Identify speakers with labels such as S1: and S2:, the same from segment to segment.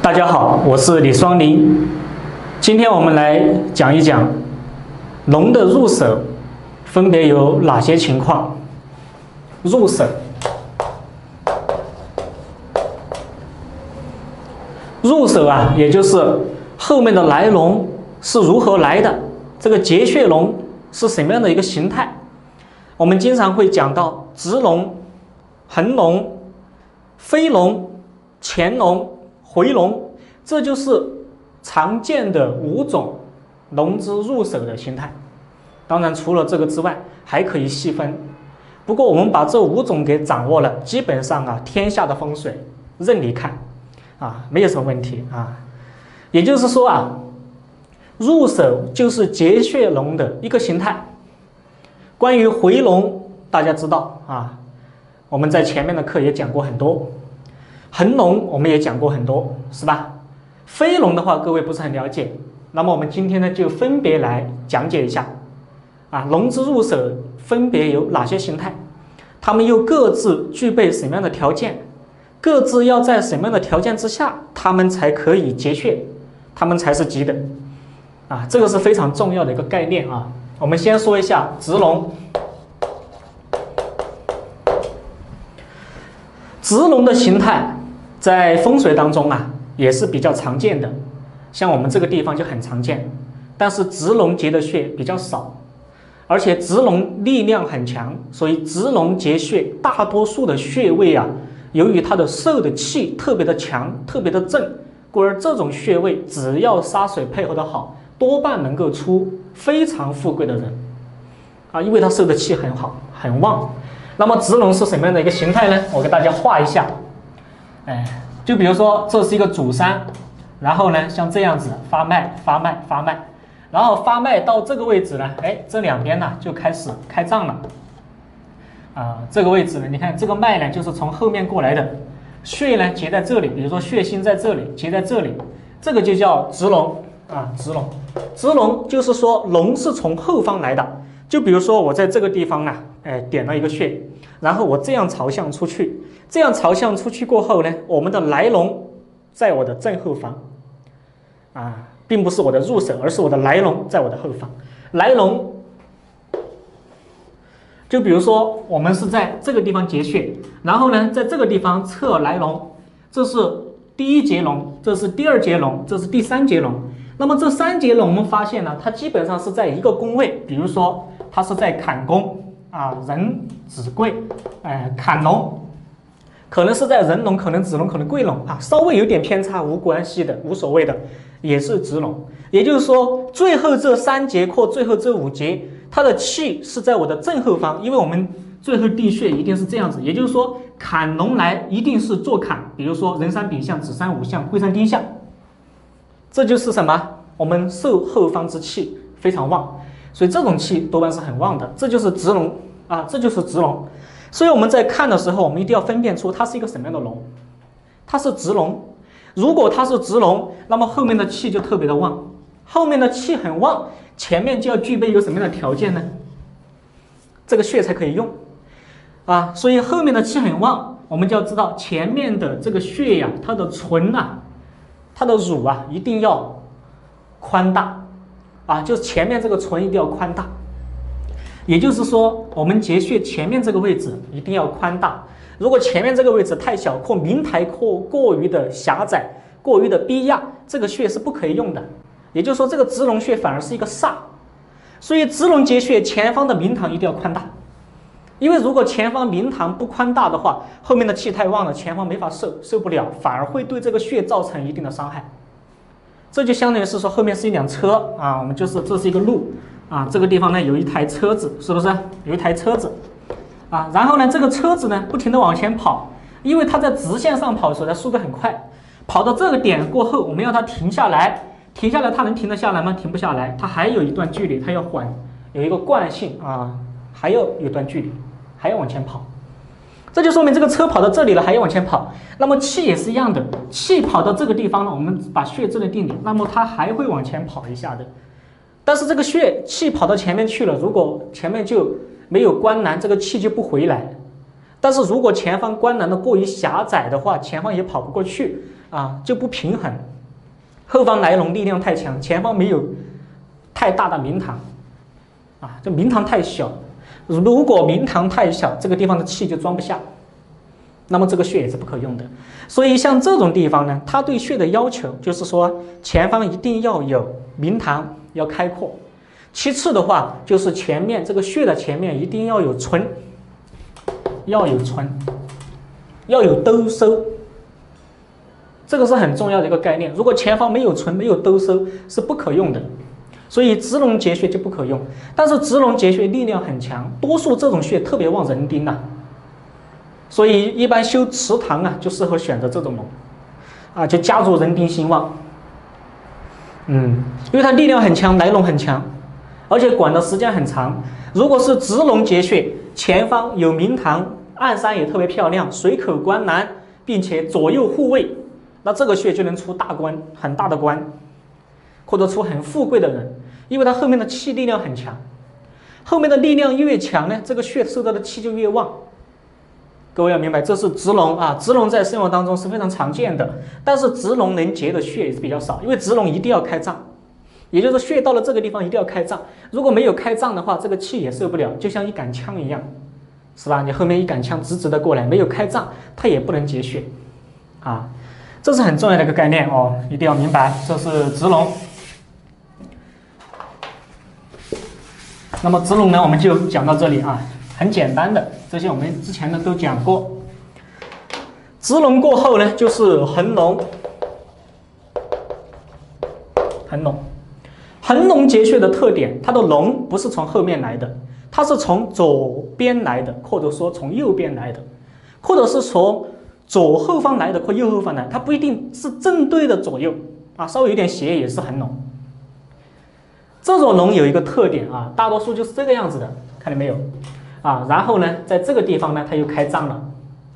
S1: 大家好，我是李双林。今天我们来讲一讲龙的入手分别有哪些情况。入手啊，也就是后面的来龙是如何来的，这个结穴龙是什么样的一个形态。我们经常会讲到直龙、横龙、飞龙、潜龙、回龙，这就是常见的5种龙之入手的形态。当然除了这个之外还可以细分，不过我们把这5种给掌握了，基本上啊，天下的风水任你看啊，没有什么问题啊。也就是说啊，入手就是结穴龙的一个形态。关于回龙大家知道啊，我们在前面的课也讲过很多，横龙我们也讲过很多，是吧？飞龙的话各位不是很了解，那么我们今天呢就分别来讲解一下啊，龙之入手分别有哪些形态，它们又各自具备什么样的条件，各自要在什么样的条件之下它们才可以结穴，它们才是吉的啊，这个是非常重要的一个概念啊。我们先说一下直龙。直龙的形态在风水当中啊也是比较常见的，像我们这个地方就很常见，但是直龙结的穴比较少，而且直龙力量很强，所以直龙结穴大多数的穴位啊，由于它的受的气特别的强，特别的正，故而这种穴位只要杀水配合的好，多半能够出非常富贵的人啊，因为它受的气很好很旺。那么直龙是什么样的一个形态呢？我给大家画一下，就比如说这是一个主山，然后呢像这样子发脉，然后发脉到这个位置呢，这两边呢就开始开张了啊，这个位置呢，你看这个脉呢就是从后面过来的，穴呢结在这里，比如说穴心在这里，结在这里，这个就叫直龙啊，直龙就是说龙是从后方来的。就比如说我在这个地方啊，点了一个穴，然后我这样朝向出去，这样朝向出去过后呢，我们的来龙在我的正后方啊，并不是我的入手，而是我的来龙在我的后方。来龙就比如说我们是在这个地方结穴，然后呢在这个地方测来龙，这是第1节龙，这是第2节龙，这是第3节龙。那么这3节龙我们发现呢，它基本上是在一个宫位，比如说它是在坎宫啊，人子贵，坎龙可能是在人龙，可能子龙，可能贵龙啊，稍微有点偏差无关系的，无所谓的，也是直龙。也就是说最后这3节或最后这5节它的气是在我的正后方，因为我们最后地穴一定是这样子，也就是说坎龙来一定是坐坎，比如说人山丙向、子山午向、龟山丁向，这就是什么？我们受后方之气非常旺，所以这种气多半是很旺的，这就是直龙啊，这就是直龙。所以我们在看的时候，我们一定要分辨出它是一个什么样的龙，它是直龙。如果它是直龙，那么后面的气就特别的旺，后面的气很旺，前面就要具备有什么样的条件呢？这个穴才可以用啊，所以后面的气很旺，我们就要知道前面的这个穴呀，它的唇啊，它的乳啊一定要宽大啊，就是前面这个唇一定要宽大，也就是说我们结穴前面这个位置一定要宽大，如果前面这个位置太小或明台过于的狭窄，过于的逼压，这个穴是不可以用的，也就是说这个直龙穴反而是一个煞，所以直龙结穴前方的明堂一定要宽大，因为如果前方明堂不宽大的话，后面的气太旺了，前方没法受不了，反而会对这个穴造成一定的伤害。这就相当于是说后面是一辆车啊，我们就是这是一个路啊，这个地方呢有一台车子，是不是有一台车子啊？然后呢这个车子呢不停的往前跑，因为它在直线上跑的时候它速度很快，跑到这个点过后，我们要它停下来它能停得下来吗？停不下来，它还有一段距离，它要缓，有一个惯性啊，还要有段距离，还要往前跑。这就说明这个车跑到这里了还要往前跑，那么气也是一样的，气跑到这个地方了，我们把穴这里定点，那么它还会往前跑一下的。但是这个穴气跑到前面去了，如果前面就没有关南，这个气就不回来。但是如果前方关南的过于狭窄的话，前方也跑不过去， 就不平衡，后方来龙力量太强，前方没有太大的明堂这明堂太小，如果明堂太小，这个地方的气就装不下，那么这个穴也是不可用的。所以像这种地方呢，它对穴的要求就是说前方一定要有明堂，要开阔。其次的话，就是前面这个穴的前面一定要有存，要有兜收，这个是很重要的一个概念。如果前方没有存，没有兜收，是不可用的。所以直龙结穴就不可用。但是直龙结穴力量很强，多数这种穴特别旺人丁所以一般修池塘就适合选择这种龙就家族人丁兴旺。因为它力量很强，来龙很强，而且管的时间很长。如果是直龙结穴，前方有明堂，暗山也特别漂亮，水口关南，并且左右护卫，那这个穴就能出大官，很大的官，或者出很富贵的人，因为它后面的气力量很强。后面的力量越强呢，这个穴受到的气就越旺。各位要明白，这是直龙直龙在生活当中是非常常见的，但是直龙能结的穴也是比较少，因为直龙一定要开脏，也就是穴到了这个地方一定要开脏，如果没有开脏的话，这个气也受不了，就像一杆枪一样，是吧？你后面一杆枪直直的过来，没有开脏，它也不能结穴这是很重要的一个概念一定要明白。这是直龙。那么直龙呢，我们就讲到这里很简单的，这些我们之前呢都讲过。直龙过后呢，就是横龙。横龙结穴的特点，它的龙不是从后面来的，它是从左边来的，或者说从右边来的，或者是从左后方来的或右后方来的，它不一定是正对的左右稍微有点斜也是横龙。这种龙有一个特点大多数就是这个样子的，看见没有然后呢，在这个地方呢，它又开脏了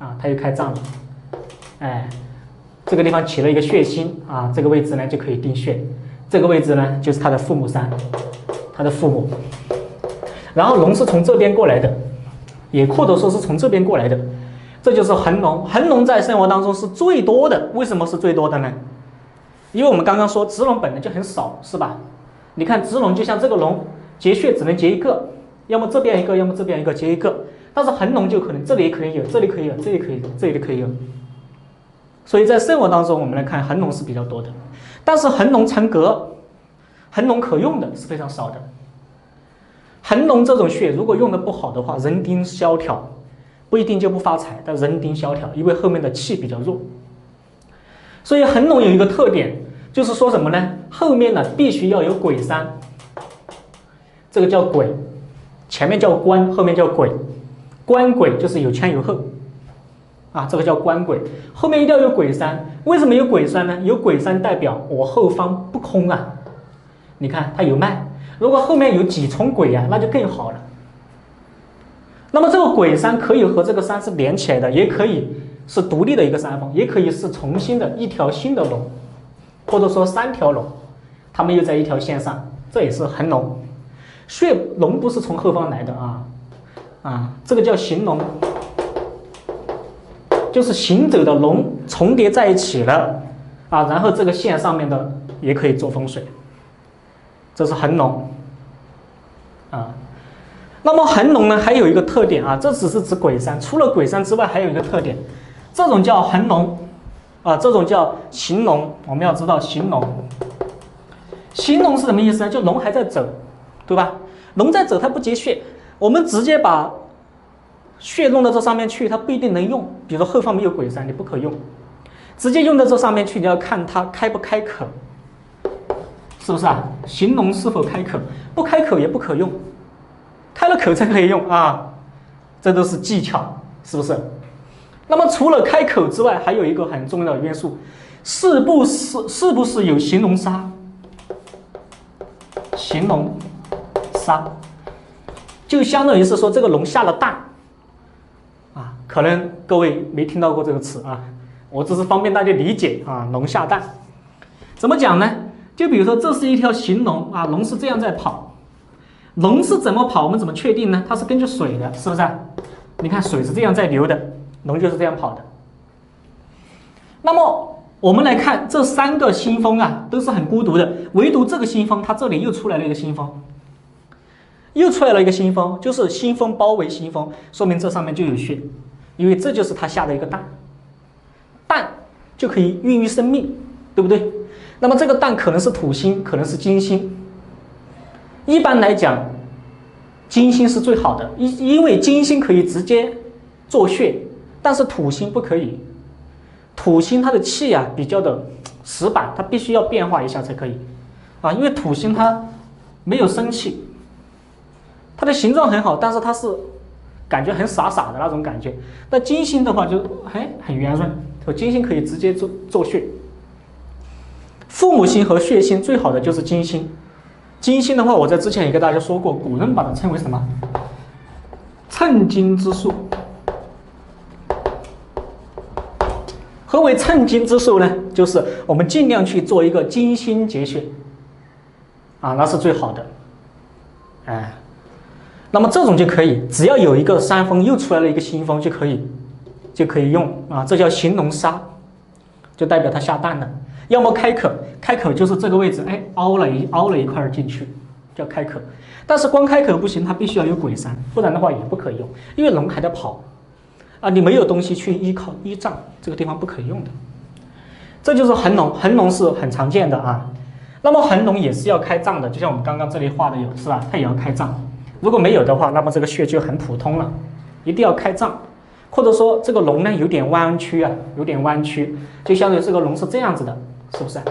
S1: 这个地方起了一个穴心这个位置呢就可以定穴，这个位置呢就是它的父母山，它的父母。然后龙是从这边过来的，也或者说是从这边过来的，这就是横龙。横龙在生活当中是最多的，为什么是最多的呢？因为我们刚刚说直龙本来就很少，是吧？你看直龙就像这个龙结穴只能结一个，要么这边一个，要么这边一个，结一个。但是横龙就可能这里也可以有，这里可以有，这里可以有，这里可以有。所以在生活当中我们来看横龙是比较多的，但是横龙成格，横龙可用的是非常少的。横龙这种穴如果用的不好的话，人丁萧条，不一定就不发财，但人丁萧条，因为后面的气比较弱。所以横龙有一个特点，就是说什么呢？后面呢必须要有鬼山，这个叫鬼，前面叫官，后面叫鬼。官鬼就是有前有后这个叫官鬼，后面一定要有鬼山。为什么有鬼山呢？有鬼山代表我后方不空你看它有脉，如果后面有几重鬼那就更好了。那么这个鬼山可以和这个山是连起来的，也可以是独立的一个山峰，也可以是重新的一条新的龙，或者说三条龙，它们又在一条线上，这也是横龙。穴龙不是从后方来的这个叫行龙，就是行走的龙重叠在一起了然后这个线上面的也可以做风水，这是横龙那么横龙呢还有一个特点这只是指鬼山，除了鬼山之外还有一个特点，这种叫横龙这种叫行龙。我们要知道行龙是什么意思呢？就龙还在走，对吧？龙在走它不结穴，我们直接把穴弄到这上面去，它不一定能用。比如说后方没有鬼山，你不可用，直接用到这上面去，你要看它开不开口，是不是行龙是否开口，不开口也不可用，开了口才可以用这都是技巧，是不是？那么除了开口之外，还有一个很重要的元素，是不是有行龙砂？行龙砂就相当于是说这个龙下了蛋可能各位没听到过这个词我只是方便大家理解龙下蛋怎么讲呢？就比如说这是一条行龙龙是这样在跑，龙是怎么跑，我们怎么确定呢？它是根据水的，是不是你看水是这样在流的，龙就是这样跑的。那么我们来看这3个星峰啊，都是很孤独的，唯独这个星峰，它这里又出来了一个星峰，又出来了一个星峰，就是星峰包围星峰，说明这上面就有血，因为这就是它下的一个蛋，蛋就可以孕育生命，对不对？那么这个蛋可能是土星，可能是金星。一般来讲，金星是最好的，因为金星可以直接做血，但是土星不可以。土星它的气啊比较的死板，它必须要变化一下才可以啊，因为土星它没有生气，它的形状很好，但是它是感觉很傻傻的那种感觉。那金星的话就很圆润，金星可以直接做血。父母星和血星最好的就是金星。金星的话，我在之前也跟大家说过，古人把它称为什么？称金之术。何为称金之术呢？就是我们尽量去做一个金星结血，啊，那是最好的。哎，那么这种就可以，只要有一个山峰又出来了一个星峰就可以用啊，这叫形龙沙，就代表它下蛋了。要么开口，开口就是这个位置，凹了一块进去，叫开口。但是光开口不行，它必须要有鬼山，不然的话也不可以用，因为龙还得跑啊，你没有东西去依靠依仗，这个地方不可以用的。这就是横龙，横龙是很常见的啊。那么横龙也是要开脏的，就像我们刚刚这里画的有是吧？它也要开脏。如果没有的话，那么这个穴就很普通了，一定要开脏。或者说这个龙呢有点弯曲啊，有点弯曲，就相当于这个龙是这样子的，是不是？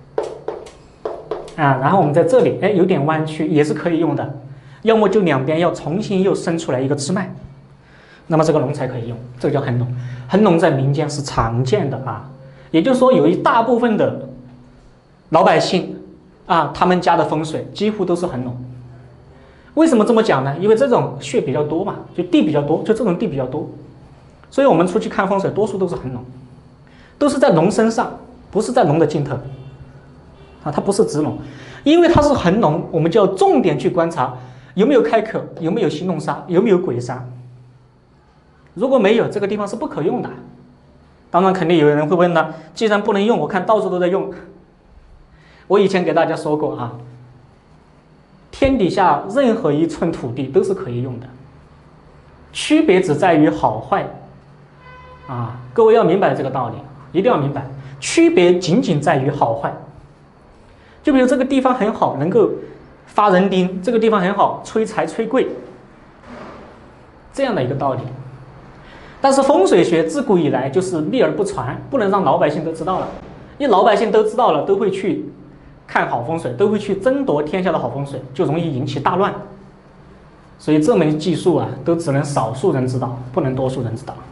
S1: 啊，然后我们在这里，有点弯曲也是可以用的，要么就两边要重新又生出来一个支脉，那么这个龙才可以用，这个叫横龙。横龙在民间是常见的啊，也就是说有一大部分的老百姓啊，他们家的风水几乎都是横龙。为什么这么讲呢？因为这种穴比较多嘛，就地比较多，就这种地比较多。所以我们出去看风水，多数都是横龙，都是在龙身上，不是在龙的尽头啊，它不是直龙，因为它是横龙，我们就要重点去观察有没有开口，有没有形龙沙，有没有鬼杀。如果没有，这个地方是不可用的。当然，肯定有人会问了，既然不能用，我看到处都在用。我以前给大家说过啊，天底下任何一寸土地都是可以用的，区别只在于好坏。啊，各位要明白这个道理，一定要明白，区别仅仅在于好坏。就比如这个地方很好，能够发人丁，这个地方很好，催财催贵，这样的一个道理。但是风水学自古以来就是秘而不传，不能让老百姓都知道了，因为老百姓都知道了，都会去看好风水，都会去争夺天下的好风水，就容易引起大乱。所以这门技术啊，都只能少数人知道，不能多数人知道。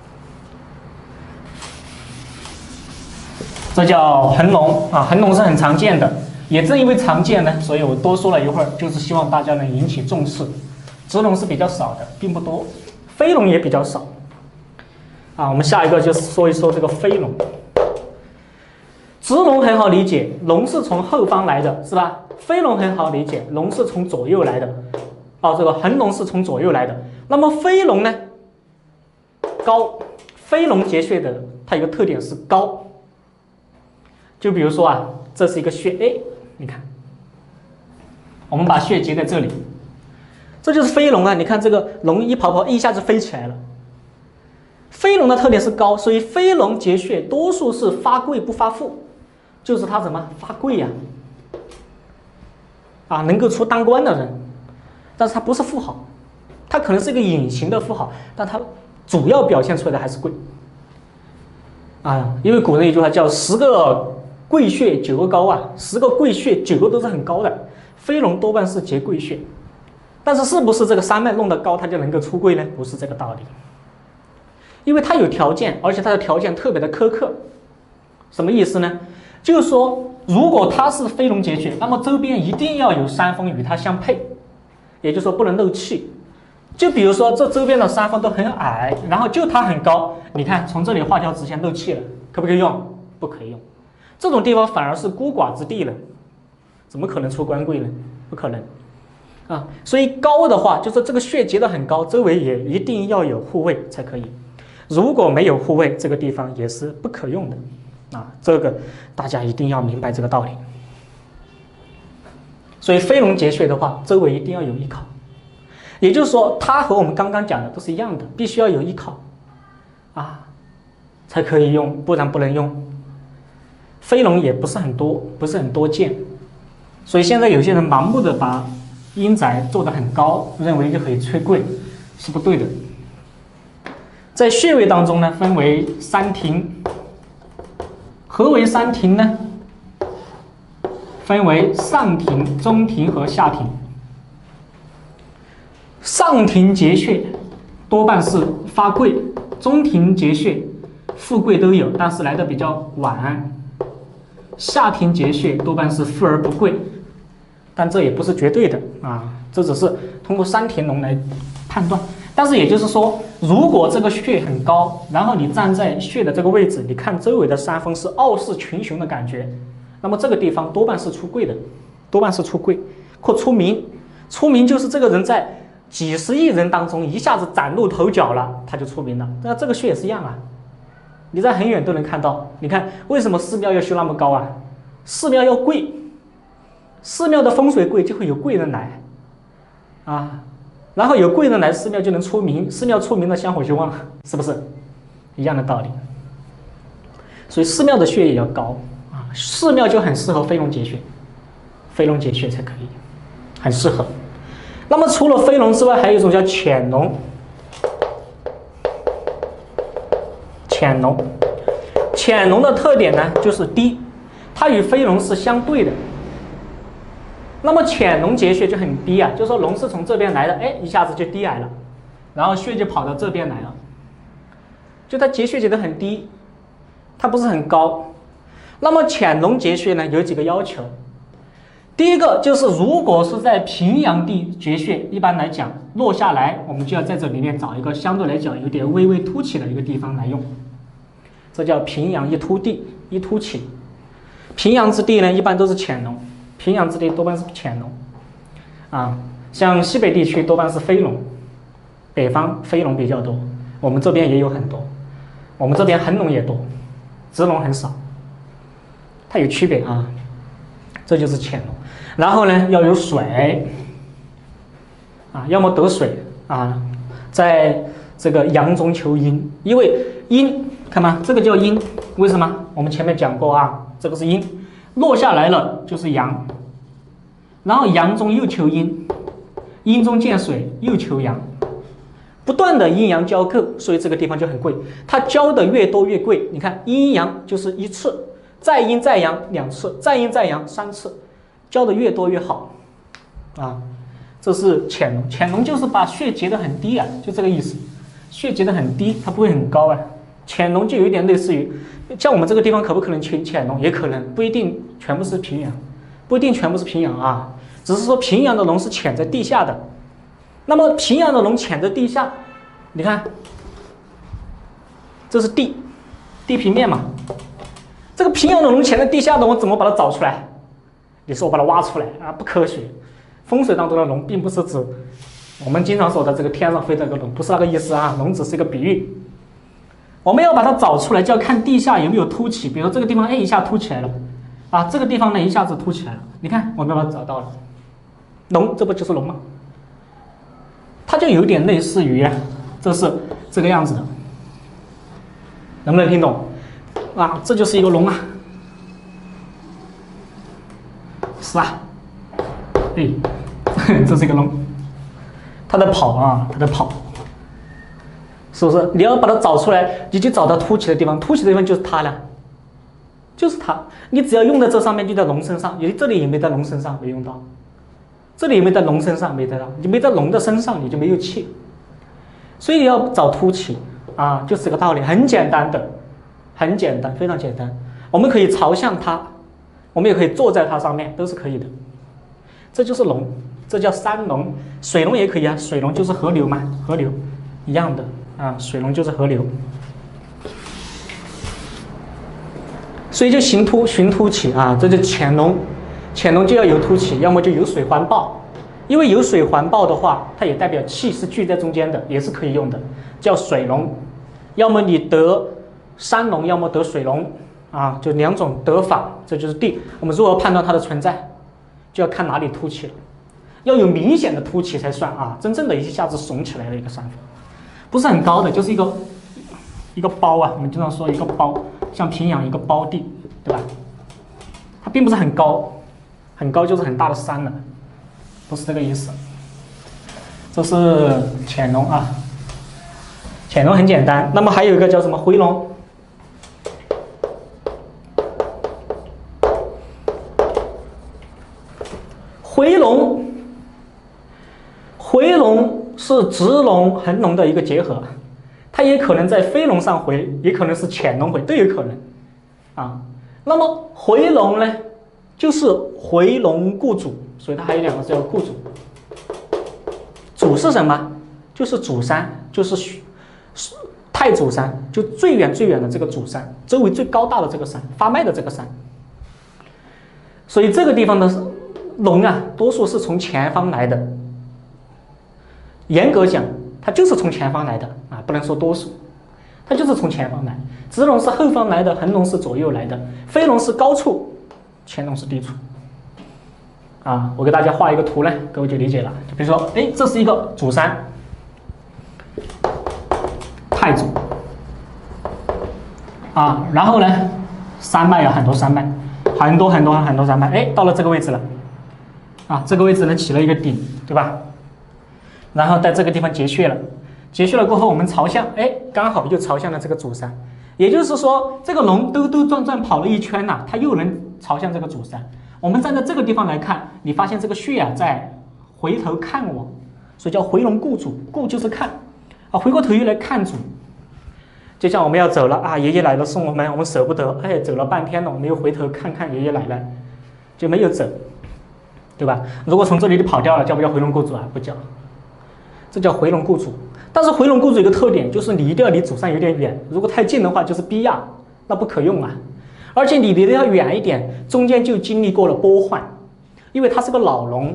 S1: 这叫横龙啊，横龙是很常见的，也正因为常见呢，所以我多说了一会儿，就是希望大家能引起重视。直龙是比较少的，并不多，飞龙也比较少。啊，我们下一个就是说一说这个飞龙。直龙很好理解，龙是从后方来的，是吧？飞龙很好理解，龙是从左右来的。哦，这个横龙是从左右来的。那么飞龙呢？高，飞龙结穴的它有个特点是高。就比如说啊，这是一个穴，你看，我们把穴结在这里，这就是飞龙啊。你看这个龙一跑，一下子飞起来了。飞龙的特点是高，所以飞龙结穴多数是发贵不发富，就是它怎么发贵呀？啊，能够出当官的人，但是他不是富豪，他可能是一个隐形的富豪，但他主要表现出来的还是贵。啊，因为古人一句话叫10个贵穴9个高啊，10个贵穴9个都是很高的，飞龙多半是结贵穴，但是是不是这个山脉弄得高，它就能够出贵呢？不是这个道理，因为它有条件，而且它的条件特别的苛刻。什么意思呢？就是说，如果它是飞龙结穴，那么周边一定要有山峰与它相配，也就是说不能漏气。就比如说这周边的山峰都很矮，然后就它很高，你看从这里画条直线漏气了，可不可以用？不可以用。这种地方反而是孤寡之地了，怎么可能出官贵呢？不可能啊！所以高的话，就是这个穴结得很高，周围也一定要有护卫才可以。如果没有护卫，这个地方也是不可用的。 啊，这个大家一定要明白这个道理。所以飞龙结穴的话，周围一定要有依靠，也就是说，它和我们刚刚讲的都是一样的，必须要有依靠啊，才可以用，不然不能用。飞龙也不是很多见，所以现在有些人盲目的把阴宅做得很高，认为就可以催贵，是不对的。在穴位当中呢，分为三庭。何为三庭呢？分为上庭、中庭和下庭。上庭结穴多半是发贵，中庭结穴富贵都有，但是来的比较晚。下庭结穴多半是富而不贵，但这也不是绝对的啊，这只是通过三庭龙来判断。但是也就是说，如果这个穴很高，然后你站在穴的这个位置，你看周围的山峰是傲视群雄的感觉，那么这个地方多半是出贵的，多半是出贵或出名。出名就是这个人在几十亿人当中一下子崭露头角了，他就出名了。那这个穴也是一样啊，你在很远都能看到。你看为什么寺庙要修那么高啊？寺庙要贵，寺庙的风水贵，就会有贵人来啊。然后有贵人来，寺庙就能出名，寺庙出名了，香火就旺，是不是一样的道理？所以寺庙的穴也要高啊，寺庙就很适合飞龙结穴，飞龙结穴才可以，很适合。那么除了飞龙之外，还有一种叫潜龙。潜龙，潜龙的特点呢就是低，它与飞龙是相对的。那么潜龙结穴就很低啊，就是说龙是从这边来的，哎，一下子就低矮了，然后穴就跑到这边来了，就它结穴结得很低，它不是很高。那么潜龙结穴呢，有几个要求。第一个就是，如果是在平阳地结穴，一般来讲落下来，我们就要在这里面找一个相对来讲有点微微凸起的一个地方来用，这叫平阳一凸地，一凸起。平阳之地呢，一般都是潜龙。平阳之地多半是潜龙，啊，像西北地区多半是飞龙，北方飞龙比较多，我们这边也有很多，我们这边横龙也多，直龙很少，它有区别啊，这就是潜龙。然后呢，要有水，啊，要么得水啊，在这个阳中求阴，因为阴，看吗？这个叫阴，为什么？我们前面讲过啊，这个是阴。落下来了就是阳，然后阳中又求阴，阴中见水又求阳，不断的阴阳交媾，所以这个地方就很贵。它交的越多越贵。你看阴阳就是一次，再阴再阳2次，再阴再阳3次，交的越多越好啊。这是潜龙，潜龙就是把穴结得很低啊，就这个意思。穴结得很低，它不会很高啊。潜龙就有点类似于，像我们这个地方可不可能潜龙？也可能，不一定全部是平阳，不一定全部是平阳啊。只是说平阳的龙是潜在地下的，那么平阳的龙潜在地下，你看，这是地平面嘛。这个平阳的龙潜在地下的，我怎么把它找出来？你说我把它挖出来啊？不科学。风水当中的龙并不是指我们经常说的这个天上飞的那个龙，不是那个意思啊。龙只是一个比喻。我们要把它找出来，就要看地下有没有凸起。比如说这个地方，哎，一下凸起来了，啊，这个地方呢一下子凸起来了。你看，我们把它找到了，龙，这不就是龙吗？它就有点类似于，这是这个样子的，能不能听懂？啊，这就是一个龙啊，是吧？哎，这是一个龙，它在跑啊，它在跑。是不是？你要把它找出来，你就找到凸起的地方，凸起的地方就是它了，就是它。你只要用在这上面，就在龙身上。你这里也没在龙身上，没用到；这里也没在龙身上，没得到。你没在龙的身上，你就没有气。所以要找凸起啊，就是这个道理，很简单的，很简单，非常简单。我们可以朝向它，我们也可以坐在它上面，都是可以的。这就是龙，这叫山龙。水龙也可以啊，水龙就是河流嘛，河流一样的。啊，水龙就是河流，所以就寻凸起啊，这就潜龙。潜龙就要有凸起，要么就有水环抱。因为有水环抱的话，它也代表气是聚在中间的，也是可以用的，叫水龙。要么你得山龙，要么得水龙啊，就2种得法，这就是地。我们如何判断它的存在，就要看哪里凸起了，要有明显的凸起才算啊，真正的一下子耸起来的一个算法，不是很高的，就是一个包啊，我们经常说一个包，像平阳一个包地，对吧？它并不是很高，很高就是很大的山了，不是这个意思。这是潜龙啊，潜龙很简单。那么还有一个叫什么回龙？回龙是直龙横龙的一个结合，它也可能在飞龙上回，也可能是潜龙回，都有可能啊。那么回龙呢，就是回龙固主，所以它还有2个字叫固主。主是什么？就是主山，就是太祖山，就最远的这个主山，周围最高大的这个山，发脉的这个山。所以这个地方的龙啊，多数是从前方来的。严格讲，它就是从前方来的啊，不能说多数，它就是从前方来。直龙是后方来的，横龙是左右来的，飞龙是高处，潜龙是低处。啊，我给大家画一个图呢，各位就理解了。就比如说，哎，这是一个主山，太祖啊，然后呢，山脉有很多山脉，很多山脉，哎，到了这个位置了，啊，这个位置呢起了一个顶，对吧？然后在这个地方结穴了，结穴了过后，我们朝向，哎，刚好又朝向了这个主山，也就是说，这个龙兜兜转转跑了一圈呐，它又能朝向这个主山。我们站在这个地方来看，你发现这个穴啊在回头看我，所以叫回龙顾主，顾就是看啊，回过头又来看主。就像我们要走了啊，爷爷来了送我们舍不得，哎，走了半天了，我们又回头看看爷爷奶奶，就没有走，对吧？如果从这里就跑掉了，叫不叫回龙顾主啊？不叫，这叫回龙顾主。但是回龙顾主有个特点，就是你一定要离主山有点远，如果太近的话就是逼压，那不可用啊。而且你离得要远一点，中间就经历过了波换，因为它是个老龙，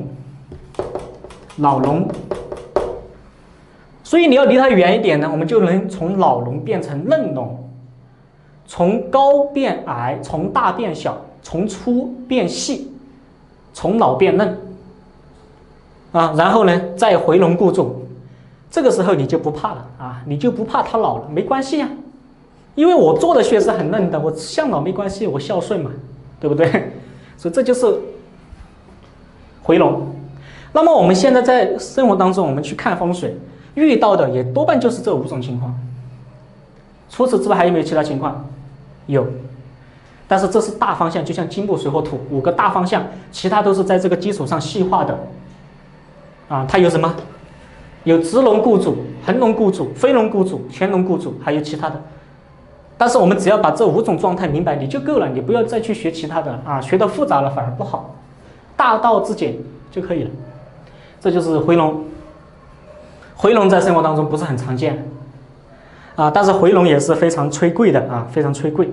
S1: 所以你要离它远一点呢，我们就能从老龙变成嫩龙，从高变矮，从大变小，从粗变细，从老变嫩，啊，然后呢再回龙顾主，这个时候你就不怕了啊，你就不怕它老了，没关系呀。因为我做的穴是很嫩的，我向老没关系，我孝顺嘛，对不对？所以这就是回龙。那么我们现在在生活当中，我们去看风水，遇到的也多半就是这5种情况。除此之外还有没有其他情况？有，但是这是大方向，就像金木水火土5个大方向，其他都是在这个基础上细化的。啊，它有什么？有直龙顾主、横龙顾主、飞龙顾主、潜龙顾主，还有其他的。但是我们只要把这5种状态明白，你就够了，你不要再去学其他的啊，学得复杂了反而不好，大道至简就可以了。这就是回龙。回龙在生活当中不是很常见啊，但是回龙也是非常催贵的啊，非常催贵。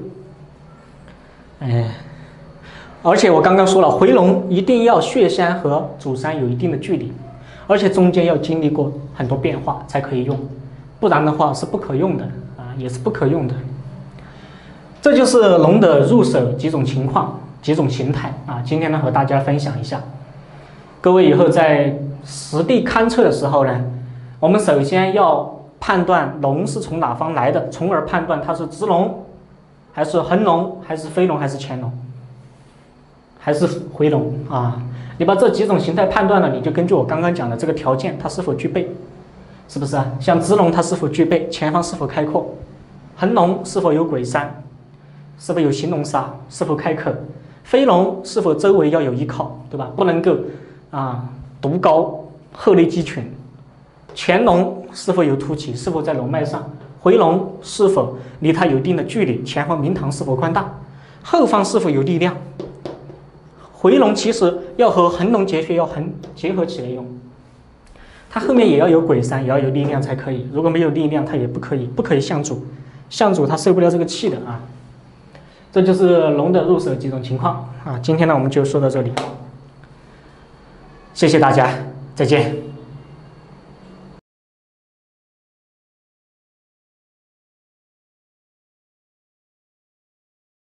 S1: 而且我刚刚说了，回龙一定要穴山和主山有一定的距离，而且中间要经历过很多变化才可以用，不然的话是不可用的啊，也是不可用的。这就是龙的入手几种情况、几种形态啊，今天呢和大家分享一下。各位以后在实地勘测的时候呢，我们首先要判断龙是从哪方来的，从而判断它是直龙，还是横龙，还是飞龙，还是潜龙，还是回龙啊。你把这几种形态判断了，你就根据我刚刚讲的这个条件，它是否具备，是不是啊？像直龙它是否具备，前方是否开阔，横龙是否有鬼山，是否有行龙沙，是否开口，飞龙是否周围要有依靠，对吧？不能够啊独高鹤立鸡群。潜龙是否有凸起，是否在龙脉上，回龙是否离它有一定的距离，前方明堂是否宽大，后方是否有力量。回龙其实要和横龙结穴要结合起来用，它后面也要有鬼山，也要有力量才可以，如果没有力量它也不可以相主，相主它受不了这个气的啊。这就是龙的入手几种情况啊。今天呢我们就说到这里，谢谢大家，再见。